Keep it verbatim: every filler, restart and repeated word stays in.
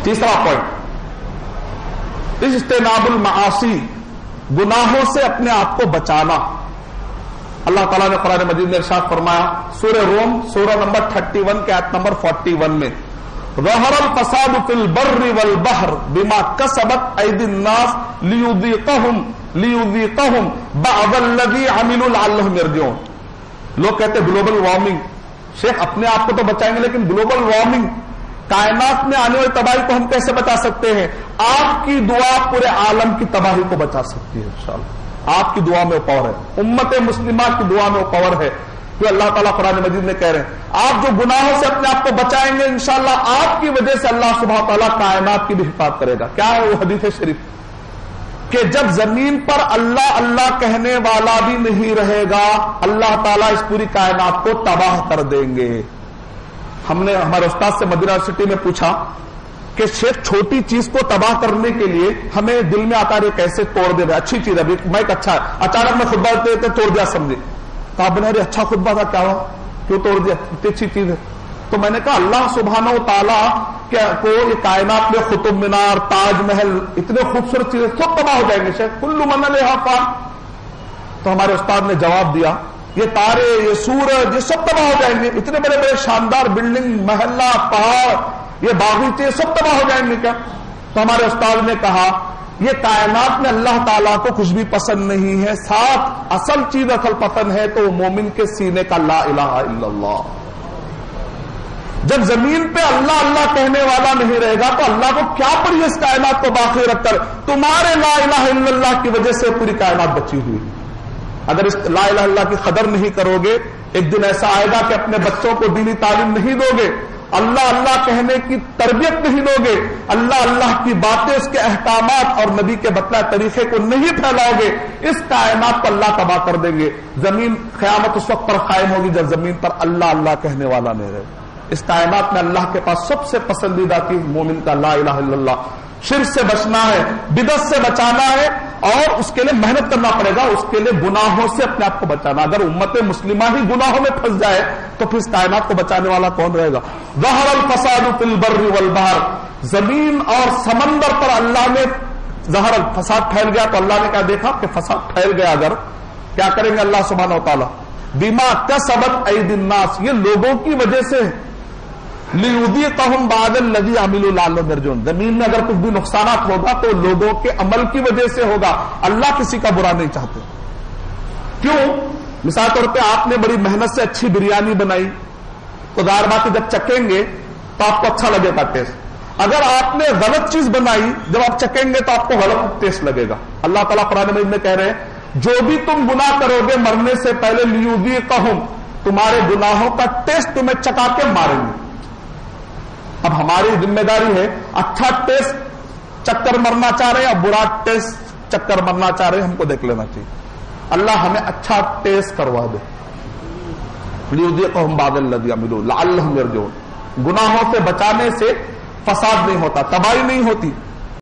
تیسرا پوائنٹ اجتناب المعاصی، گناہوں سے اپنے آپ کو بچانا. اللہ تعالیٰ نے قرآن مجید میں ارشاد فرمایا سورہ روم سورہ نمبر اکتیس کے آیت نمبر اکتالیس میں ظہر الفساد فی البر والبحر بما کسبت ایدی الناس لیذیقہم لیذیقہم بعض الذی عملوا لعلہم یرجعون. لوگ کہتے ہیں گلوبل وارمنگ. شیخ اپنے آپ کو تو بچائیں گے لیکن گلوبل وارمنگ کائنات میں آنے والی تباہی کو ہم کیسے بچا سکتے ہیں؟ آپ کی دعا پورے عالم کی تباہی کو بچا سکتی ہے انشاءاللہ. آپ کی دعا میں وہ پاور ہے, امت مسلمہ کی دعا میں وہ پاور ہے. تو اللہ تعالیٰ قرآن مجید میں کہہ رہے ہیں آپ جو گناہوں سے اپنے آپ کو بچائیں گے انشاءاللہ آپ کی وجہ سے اللہ سبحانہ تعالیٰ کائنات کی بھی حفاظت کرے گا. کیا ہے وہ حدیث شریف کہ جب زمین پر اللہ اللہ کہنے والا بھی نہیں رہے گا اللہ تعالیٰ اس پوری کائنات کو تباہ کر دیں گے. ہم نے ہمارے استاد سے مدینہ یونیورسٹی میں پوچھا کہ شیخ چھوٹی چیز کو تباہ کرنے کے لیے ہمیں دل میں آتا ہے کیسے توڑ دے رہے, اچھی چیز ہے مائک اچھا ہے, اچانک میں خطبہ دیتے توڑ دیا سمجھے. تو آپ نے اچھا خطبہ تھا, کیا ہوا کیوں توڑ دیا, اتنی اچھی چیز ہے. تو میں نے کہا اللہ سبحانہ و تعالیٰ کو یہ کائنات میں قطب مینار تاج محل اتنے خوبصورت چیزیں سب تباہ ہو جائیں گے شیخ کل من علیہا فان. تو ہمارے استاد نے جواب دیا یہ تارے یہ سورج یہ سب تباہ ہو جائیں گے, اتنے بڑے بڑے شاندار بلڈنگ محلہ پہاڑ یہ باغیچے سب تباہ ہو جائیں گے کیا؟ تو ہمارے استاد نے کہا یہ کائنات میں اللہ تعالیٰ کو کچھ بھی پسند نہیں ہے, ساتھ اصل چیز اصل پسند ہے تو مومن کے سینے کا لا الہ الا اللہ. جب زمین پہ اللہ اللہ کہنے والا نہیں رہے گا تو اللہ کو کیا پڑی اس کائنات کو باقی رکھ کر؟ تمہارے لا الہ الا اللہ کی وجہ سے پوری کائنات بچی ہوئی. اگر اس لا الہ الا اللہ کی قدر نہیں کرو گے ایک دن ایسا آئے گا کہ اپنے بچوں کو دینی تعلیم نہیں دو گے, اللہ اللہ کہنے کی تربیت نہیں دو گے, اللہ اللہ کی باتیں اس کے احکامات اور نبی کے بتلائے طریقے کو نہیں پھیلاؤ گے, اس کائنات کو اللہ تباہ کر دیں گے. زمین قیامت اس وقت پر قائم ہوگی جب زمین پر اللہ اللہ کہنے والا نہیں رہے. اس کائنات میں اللہ کے پاس سب سے پسندیدہ چیز مومن کا لا الہ الا اللہ. شرک سے بچنا ہے, بدعت سے بچانا ہے اور اس کے لیے محنت کرنا پڑے گا, اس کے لیے گناہوں سے اپنے آپ کو بچانا. اگر امت مسلمہ ہی گناہوں میں پھنس جائے تو پھر اس کائنات کو بچانے والا کون رہے گا؟ ظہر الفساد فی البر والبحر, زمین اور سمندر پر اللہ نے ظہر الفساد پھیل گیا تو اللہ نے کیا دیکھا کہ فساد پھیل گیا, اگر کیا کریں گے اللہ سبحانہ و تعالیٰ بما کسبت ایدی الناس, یہ لوگوں کی وجہ سے لیذیقہم بعض الذی عملوا لعلہم یرجعون. زمین میں اگر کچھ بھی نقصانات ہوگا تو لوگوں کے عمل کی وجہ سے ہوگا, اللہ کسی کا برا نہیں چاہتے. کیوں؟ مثال طور پہ آپ نے بڑی محنت سے اچھی بریانی بنائی تو ظاہر بات ہے جب چکیں گے تو آپ کو اچھا لگے گا ٹیسٹ. اگر آپ نے غلط چیز بنائی جب آپ چکیں گے تو آپ کو غلط ٹیسٹ لگے گا. اللہ تعالیٰ قرآن مجید میں کہہ رہے ہیں جو بھی تم گناہ کرو گے مرنے سے پہلے لیذیقہم, تمہارے گناہوں کا ٹیسٹ تمہیں چکا کے ماریں گے. اب ہماری ذمہ داری ہے اچھا ٹیسٹ چک کر مرنا چاہ رہے ہیں یا برا ٹیسٹ چک کر مرنا چاہ رہے ہیں, ہم کو دیکھ لینا چاہیے. اللہ ہمیں اچھا ٹیسٹ کروا دے. لیذیقہم بعض الذی عملوا لعلہم یرجعون. گناہوں سے بچانے سے فساد نہیں ہوتا, تباہی نہیں ہوتی.